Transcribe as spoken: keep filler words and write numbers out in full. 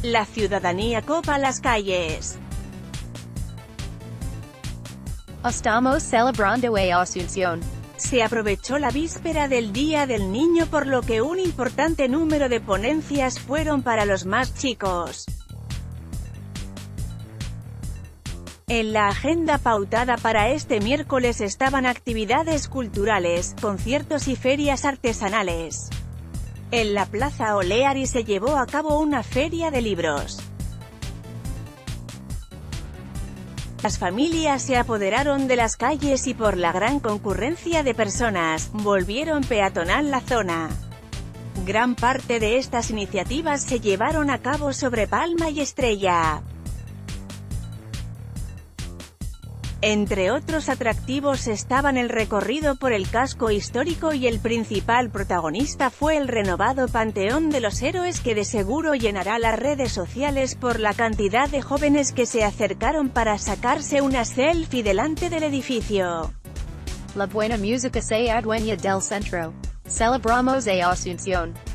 La ciudadanía copa las calles. Estamos celebrando a Asunción. Se aprovechó la víspera del Día del Niño, por lo que un importante número de ponencias fueron para los más chicos. En la agenda pautada para este miércoles estaban actividades culturales, conciertos y ferias artesanales. En la Plaza Oleari se llevó a cabo una feria de libros. Las familias se apoderaron de las calles y por la gran concurrencia de personas, volvieron peatonal la zona. Gran parte de estas iniciativas se llevaron a cabo sobre Palma y Estrella. Entre otros atractivos estaban el recorrido por el casco histórico y el principal protagonista fue el renovado Panteón de los Héroes, que de seguro llenará las redes sociales por la cantidad de jóvenes que se acercaron para sacarse una selfie delante del edificio. La buena música se adueña del centro. Celebramos a Asunción.